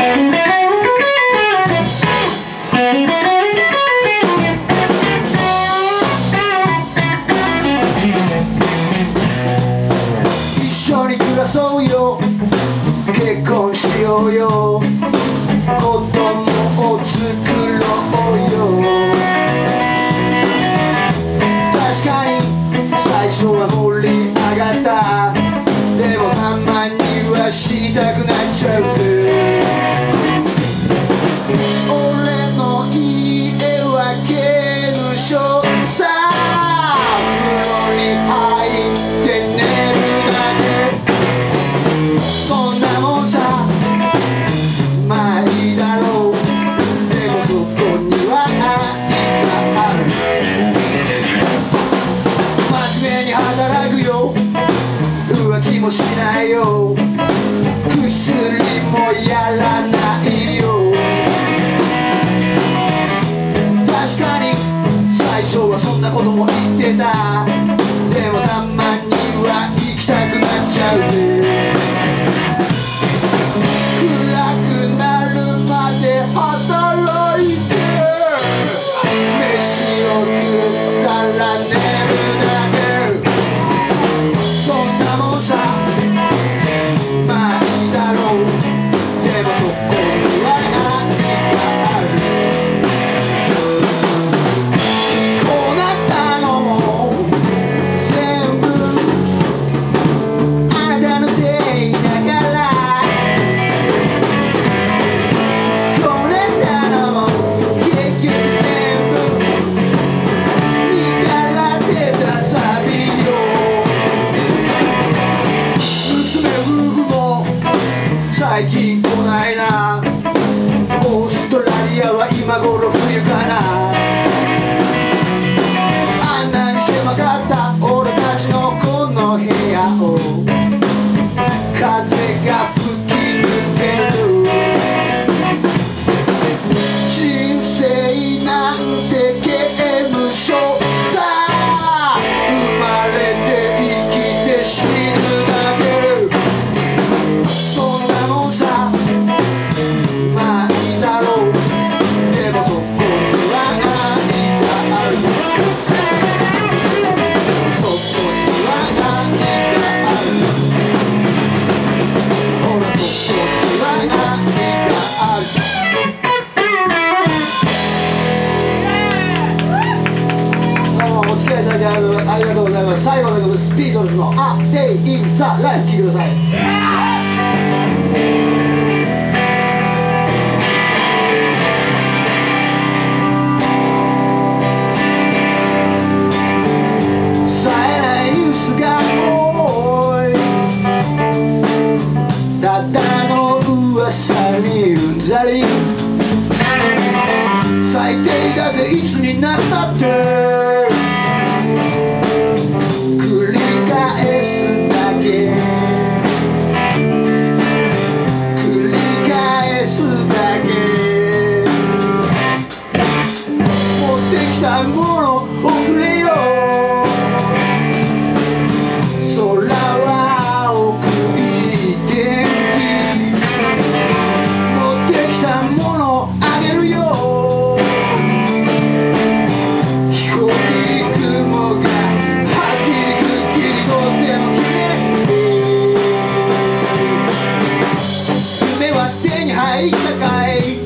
一緒に暮らそうよ、結婚しようよ、子供を作ろうよ。確かに最初は盛り上がった。でもたまにはしたくなっちゃうぜ。俺の家は刑務所さ、風呂に入って寝るだけ。そんなもんさ、まあいいだろう。でもそこには愛がある。真面目に働くよ、浮気もしないよ、薬もやらないよ。確かに最初はそんなことも言ってた。でもたまには行きたくなっちゃうぜ。暗くなるまで働いて、飯を食ったら寝るだけ。そんなもんさ、まあいいだろう。でもそこには愛がある。こうなったのも全部あなたのせいだから。こうなったのも結局全部身から出たサビよ。娘夫婦も最近来ないな。オーストラリアは今頃冬かな。あんなに狭かった俺たちのこの部屋を風が吹き抜ける。人生なんて刑務所さ、生まれて生きて死ぬだけ。そんなもんさ、まあいいだろう。でもそこには愛がある。そこには愛がある。ほらそこには愛がある。どうもお付き合いいただきありがとうございます。最後の曲です。ビートルズの「A Day in the Life」聴いてください。冴えないニュースが多い。ただの噂にうんざり。最低だぜいつになったって。繰り返すだけ。繰り返すだけ。持ってきたもの送れよ。空は青くいい天気。持ってきたものあげるよ。飛行機雲がはっきりくっきりとっても綺麗。夢は手に入ったかい。